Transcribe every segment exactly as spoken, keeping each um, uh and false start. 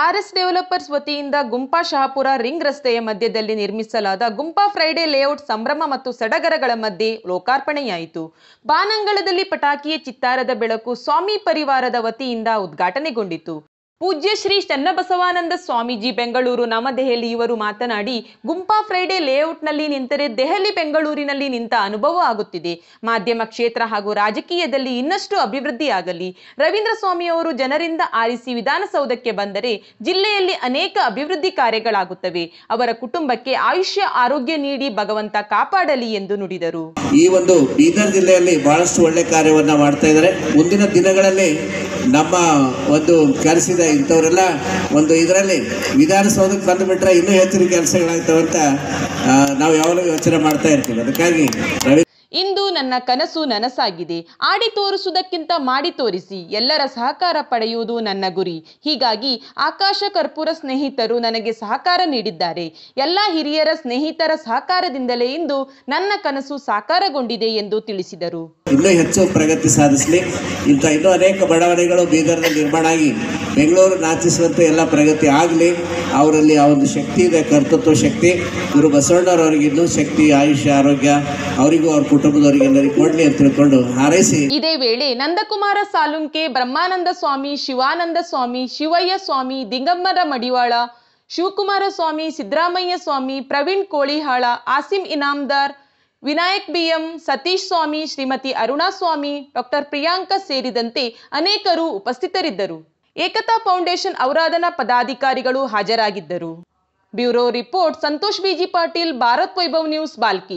RS developers ವತಿಯಿಂದ ಗುಂಪಾ Shahapur ring ರಸ್ತೆಯ ಮಧ್ಯದಲ್ಲಿ ನಿರ್ಮಿಸಲಾದ ಗುಂಪಾ ಫ್ರೈಡೆ ಲೇಔಟ್ ಸಂಭ್ರಮ ಮತ್ತು ಸಡಗರಗಳ ಮಧ್ಯೆ ಲೋಕಾರ್ಪಣೆಯಾಯಿತು. ಬಾನಂಗಳದಲ್ಲಿ ಪಟಾಕಿಯ ಚಿತ್ತಾರದ ಬೆಳಕು ಸ್ವಾಮಿ ಪರಿವಾರದ ವತಿಯಿಂದ ಉದ್ಘಾಟನೆಗೊಂಡಿತು. ಪೂಜ್ಯ ಶ್ರೀ ಚನ್ನಬಸವಾನಂದ ಸ್ವಾಮೀಜಿ ಬೆಂಗಳೂರು ನವದೆಹಲಿ ಇವರು ಮಾತನಾಡಿ, ಗುಂಪಾ ಫ್ರೈಡೆ ಲೇಔಟ್ನಲ್ಲಿ ನಿಂತರೆ ದೆಹಲಿ ಬೆಂಗಳೂರಿನಲ್ಲಿ ನಿಂತ ಅನುಭವ ಆಗುತ್ತಿದೆ. ಮಾಧ್ಯಮ ಕ್ಷೇತ್ರ ಹಾಗೂ ರಾಜಕೀಯದಲ್ಲಿ ಇನ್ನಷ್ಟು ಅಭಿವೃದ್ಧಿಯಾಗಲಿ. ರವೀಂದ್ರ ಸ್ವಾಮಿ ಅವರು ಜನರಿಂದ ಆರಿಸಿ ವಿಧಾನಸೌಧಕ್ಕೆ ಬಂದರೆ ಜಿಲ್ಲೆಯಲ್ಲಿ ಅನೇಕ ಅಭಿವೃದ್ಧಿ ಕಾರ್ಯಗಳಾಗುತ್ತವೆ. ಅವರ ಕುಟುಂಬಕ್ಕೆ ಆಯುಷ್ಯ ಆರೋಗ್ಯ ನೀಡಿ ಭಗವಂತ ಕಾಪಾಡಲಿ ಎಂದು ನುಡಿದರು. ಈ ಒಂದು ಬೀದರ್ ಜಿಲ್ಲೆಯಲ್ಲಿ ಬಹಳಷ್ಟು ಒಳ್ಳೆ ಕಾರ್ಯವನ್ನ ಮಾಡ್ತಾ ಇದ್ದಾರೆ. ಮುಂದಿನ ದಿನಗಳಲ್ಲಿ ನಮ್ಮ ಒಂದು ಕರೆಸಿದ ಇಂಥವರೆಲ್ಲ ಒಂದು ಇದರಲ್ಲಿ ವಿಧಾನಸೌಧಕ್ಕೆ ಬಂದು ಬಿಟ್ರೆ ಇನ್ನೂ ಹೆಚ್ಚಿನ ಕೆಲಸಗಳಾಗ್ತವೆ ಅಂತ ನಾವು ಯಾವಾಗಲೂ ಯೋಚನೆ ಮಾಡ್ತಾ ಇರ್ತೀವಿ. ಅದಕ್ಕಾಗಿ ಇಂದು ನನ್ನ ಕನಸು ನನಸಾಗಿದೆ. ಆಡಿ ತೋರಿಸುವುದಕ್ಕಿಂತ ಮಾಡಿ ತೋರಿಸಿ ಎಲ್ಲರ ಸಹಕಾರ ಪಡೆಯುವುದು ನನ್ನ ಗುರಿ. ಹೀಗಾಗಿ ಆಕಾಶ ಕರ್ಪೂರ ಸ್ನೇಹಿತರು ನನಗೆ ಸಹಕಾರ ನೀಡಿದ್ದಾರೆ. ಎಲ್ಲ ಹಿರಿಯರ ಸ್ನೇಹಿತರ ಸಹಕಾರದಿಂದಲೇ ಇಂದು ನನ್ನ ಕನಸು ಸಾಕಾರಗೊಂಡಿದೆ ಎಂದು ತಿಳಿಸಿದರು. ಇನ್ನೂ ಹೆಚ್ಚು ಪ್ರಗತಿ ಸಾಧಿಸಲಿ. ಇಂಥ ಇನ್ನೂ ಅನೇಕ ಬಡಾವಣೆಗಳು ಬೀದರ್ನಲ್ಲಿ ನಿರ್ಮಾಣ ಆಗಿ ಬೆಂಗಳೂರು ನಾಚಿಸುವಂತೆ ಎಲ್ಲ ಪ್ರಗತಿ ಆಗಲಿ. ಅವರಲ್ಲಿ ಆ ಒಂದು ಶಕ್ತಿ ಇದೆ, ಕರ್ತೃತ್ವ ಶಕ್ತಿ. ಗುರು ಬಸವಣ್ಣರವರಿಗೆ ಇನ್ನೂ ಶಕ್ತಿ, ಆಯುಷ್ಯ, ಆರೋಗ್ಯ ಅವರಿಗೂ ಅವ್ರ ಕುಟುಂಬದವರಿಗೆಲ್ಲರಿಗೂ ಕೊಡ್ಲಿ ಅಂತ ತಿಳ್ಕೊಂಡು ಹಾರೈಸಿ. ಇದೇ ವೇಳೆ ನಂದಕುಮಾರ ಸಾಲುಂಕೆ, ಬ್ರಹ್ಮಾನಂದ ಸ್ವಾಮಿ, ಶಿವಾನಂದ ಸ್ವಾಮಿ, ಶಿವಯ್ಯ ಸ್ವಾಮಿ, ದಿಗಂಬರ ಮಡಿವಾಳ, ಶಿವಕುಮಾರ ಸ್ವಾಮಿ, ಸಿದ್ದರಾಮಯ್ಯ ಸ್ವಾಮಿ, ಪ್ರವೀಣ್ ಕೋಳಿಹಾಳ, ಆಸಿಂ ಇನಾಮದಾರ್, ವಿನಾಯಕ್ ಬಿಎಂ, ಸತೀಶ್ ಸ್ವಾಮಿ, ಶ್ರೀಮತಿ ಅರುಣಾ ಸ್ವಾಮಿ, ಡಾಕ್ಟರ್ ಪ್ರಿಯಾಂಕ ಸೇರಿದಂತೆ ಅನೇಕರು ಉಪಸ್ಥಿತರಿದ್ದರು. ಏಕತಾ ಫೌಂಡೇಶನ್ ಔರಾದನ ಪದಾಧಿಕಾರಿಗಳು ಹಾಜರಾಗಿದ್ದರು. Bureau report Santosh BG Patil, Bharat Vaibhav news, Balki.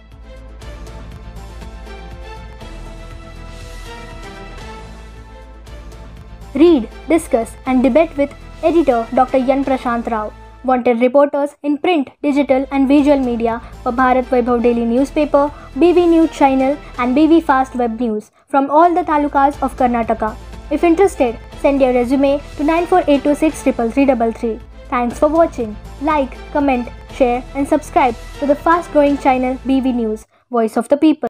Read, discuss and debate with editor Doctor Yan Prashant Rao. Wanted reporters in print, digital and visual media for Bharat Vaibhav Daily Newspaper, B V News Channel and B V Fast Web News from all the talukas of Karnataka. If interested, send your resume to nine four eight two six three three three three. Thanks for watching. Like, comment, share and subscribe to the fast growing channel B V News, Voice of the People.